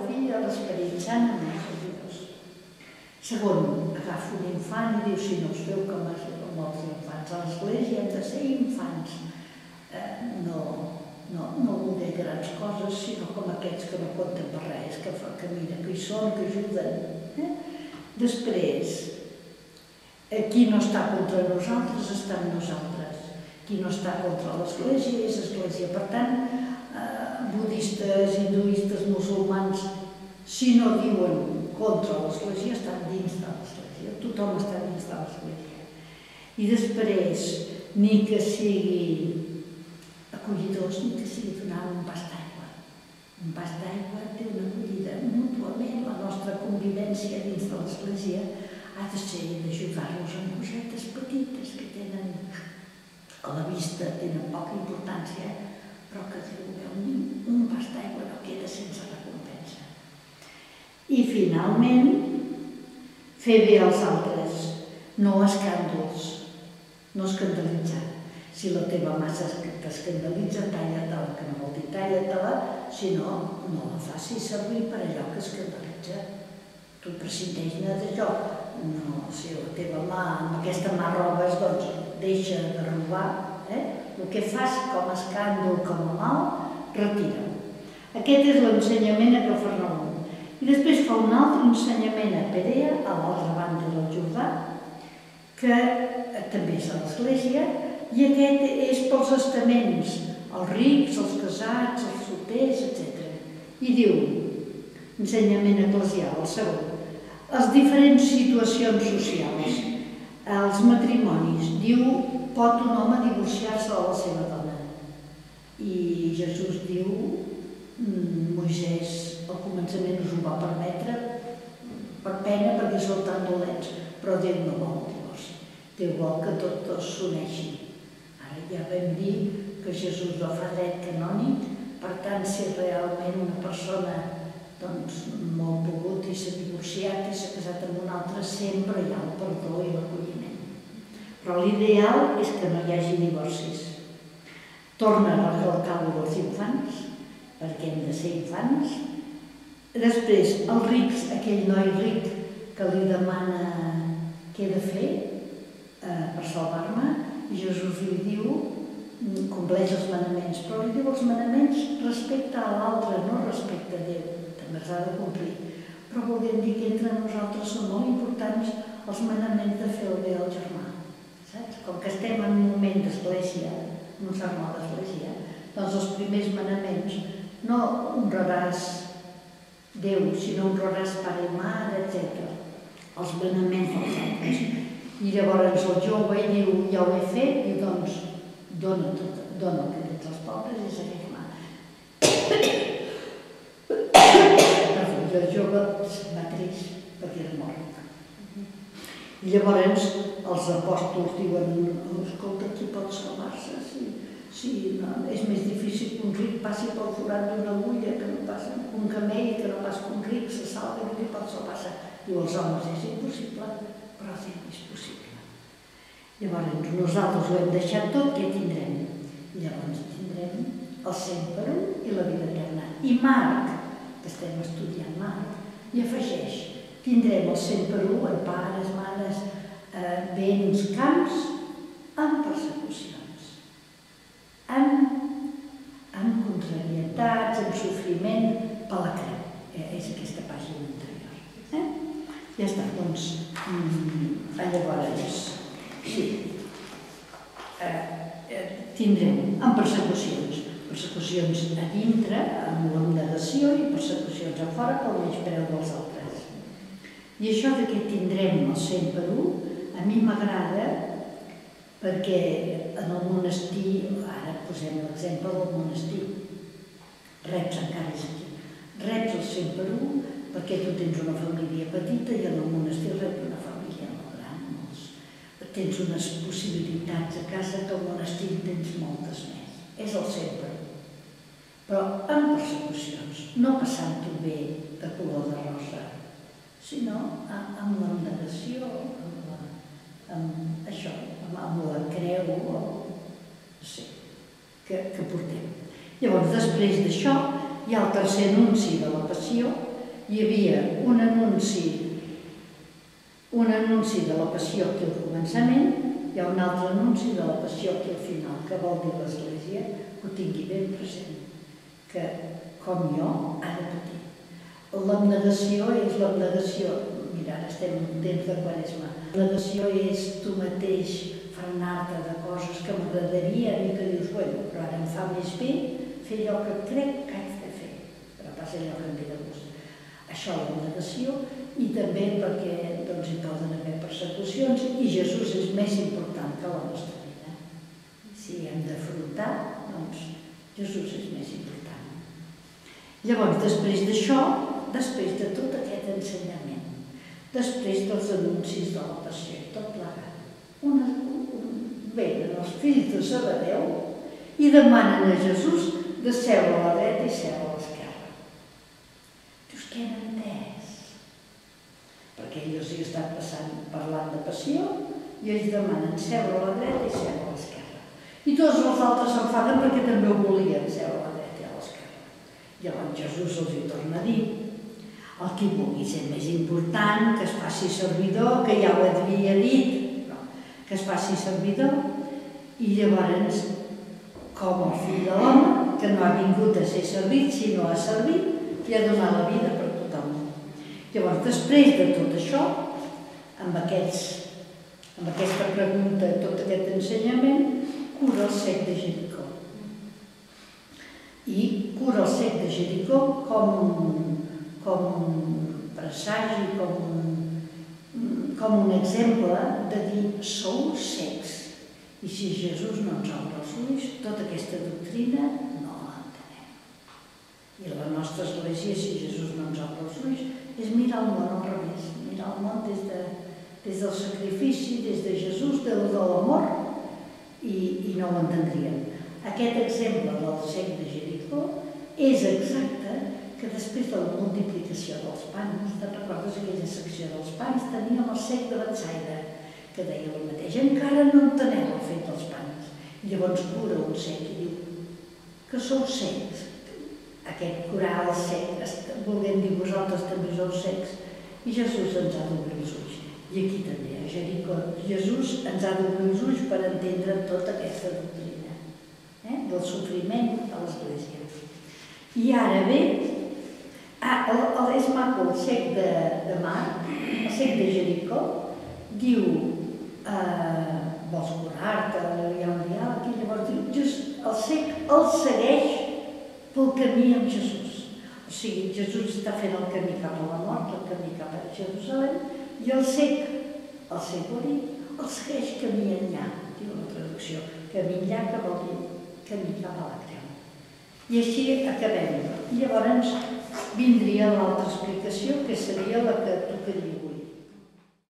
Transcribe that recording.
Fill i de l'Esperit Sant, amén. Segon, agafa un infant i diu, si no us feu com els infants a l'església, hem de ser infants. No voler grans coses, sinó com aquests que no compten per res, que mira, que hi són, que ajuden. Després, qui no està contra nosaltres està amb nosaltres. Qui no està contra l'església és església. Per tant, budistes, hinduistes, musulmans, si no diuen contra l'església, estan dins de l'església. Tothom està dins de l'església. I després, ni que sigui acollidors, ni que sigui donar un vas d'aigua. Un vas d'aigua té una acollida mútuament. La nostra convivència dins de l'església ha de ser d'ajudar-los en cosetes petites que tenen, a la vista tenen poca importància, però que un vas d'aigua no queda sense recompensa. I finalment, fer bé als altres, no escàndols, no escandalitzar. Si la teva massa t'escandalitza, talla-te-la, que no vol dir talla-te-la, si no, no la facis servir per allò que escandalitza. Tu prescindeix-ne d'allò. No, si la teva mà, amb aquesta mà robes, doncs deixa de robar. El que fas com a escàndol, com a mal, retira-ho. Aquest és l'ensenyament a Cafarnaum. I després fa un altre ensenyament a Perea, a l'altra banda del Jordà, que també és a l'església, i aquest és pels estaments, els rics, els casats, els solters, etc. I diu, ensenyament eclesial, el segon, les diferents situacions socials, els matrimonis, diu, pot un home divorciar-se de la seva dona. I Jesús diu, Moisès al començament us ho va permetre per pena perquè són tan dolents, però Déu no vol el divorci. Déu vol que tots dos s'uneixin. Ara ja vam dir que Jesús no fa dret canònic, per tant, si realment una persona molt pogut i s'ha divorciat i s'ha casat amb un altre, sempre hi ha el perdó i l'acolliment. Però l'ideal és que no hi hagi divorcis. Torna a recalcar els infants, perquè hem de ser infants. Després, els rics, aquell noi ric que li demana què he de fer per salvar-me, Jesús li diu, compleix els manaments, però li diu els manaments respecte a l'altre, no respecte a Déu, també els ha de complir. Però volem dir que entre nosaltres són molt importants els manaments de fer el bé al germà. Com que estem en un moment d'església, en un sermó d'església, doncs els primers manaments no honraràs Déu, sinó honraràs pare i mare, etc. Els manaments dels altres. I llavors el jove diu, ja ho he fet, i doncs dona el que tens als pobres i segueix-me. El jove va trist perquè era mort. I llavors els apòstols diuen, escolta, qui pot salvar-se? Si és més difícil que un ric passi pel forat d'una agulla, que no passa un camell, que no pas que un ric se salvi, qui pot salvar-se? Diu, els homes és impossible, però Déu és possible. Llavors nosaltres ho hem deixat tot, què tindrem? Llavors tindrem el 100 per 1 i la vida eterna. I Marc, que estem estudiant Marc, hi afegeix, tindrem el 100 per 1 en pares, mares, béns, camps, en persecucions, en contrarietats, en sofriment, per la creu. És aquesta pàgina anterior. Ja està, doncs, llavors, sí, tindrem en persecucions a dintre, amb l'abnegació, i persecucions a fora pel menyspreu dels altres. I això que tindrem el 100 per 1, a mi m'agrada perquè en el monestir, ara posem l'exemple del monestir, reps encara és aquí, reps el 100 per 1 perquè tu tens una família petita i en el monestir reps una família molt gran, tens unes possibilitats a casa que al monestir tens moltes més, és el 100 per 1. Però en persecucions, no passant-ho bé de color de rosa, sinó amb l'abnegació, amb això, amb la creu, que portem. Llavors, després d'això, hi ha el tercer anunci de la passió, hi havia un anunci de la passió aquí al començament, hi ha un altre anunci de la passió aquí al final, que vol dir l'Església, que ho tingui ben present, que com jo ha de patir. L'abnegació és l'abnegació, mira, ara estem en temps de Quaresma, l'abnegació és tu mateix frenar-te de coses que m'agradarien i que dius, bueno, però ara em fa més bé fer allò que crec que haig de fer, però passa allò que em ve de gust. Això l'abnegació, i també perquè hi poden haver persecucions i Jesús és més important que la nostra vida. Si hem d'afrontar, doncs Jesús és més important. Llavors, després d'això, després de tot aquest ensenyament, després dels anuncis de la passió i tot plegat, venen els fills de Zebedeu i demanen a Jesús de seure a la dreta i seure a l'esquerra. Dius, què han entès? Perquè ells hi estan parlant de passió i ells demanen seure a la dreta i seure a l'esquerra. I tots els altres s'enfaden perquè també ho volien, seure a la dreta i a l'esquerra. Llavors Jesús els hi torna a dir, el qui vulgui ser més important, que es faci servidor, que ja ho havia dit, que es faci servidor, i llavors, com el fill de l'home, que no ha vingut a ser servit, sinó a servir, i a donar la vida per tothom. Llavors, després de tot això, amb aquesta pregunta, tot aquest ensenyament, cura el cec de Jericó. I cura el cec de Jericó com un presagi, com un exemple de dir, sou cecs. I si Jesús no ens obre els ulls, tota aquesta doctrina no l'entenem. I la nostra església, si Jesús no ens obre els ulls, és mirar el món al revés, mirar el món des del sacrifici, des de Jesús, de l'amor, i no ho entendríem. Aquest exemple del cec de Jericó és exacte que després de la multiplicació dels pans, te'n recordes aquella secció dels pans, teníem el cec de Betsaida, que deia el mateix, encara no entenem el fet dels pans. I llavors cura un cec i diu que sou cecs. Aquest curar el cec, volent dir vosaltres també sou cecs, i Jesús ens ha d'obrir els ulls. I aquí també, a Jericó, Jesús ens ha d'obrir els ulls per entendre tota aquesta doctrina, del sofriment a l'Església. I ara bé, és maco, el cec de Mar, el cec de Jericó, diu, vols curar-te, hi ha un diàleg, i llavors diu, el cec el segueix pel camí amb Jesús. O sigui, Jesús està fent el camí cap a la mort, el camí cap a Jerusalem, i el cec morí, el segueix camí enllà, diu la traducció, camí enllà que vol dir camí cap a la creu. I així acabem. I llavors vindria l'altra explicació, que seria la que tocaria avui.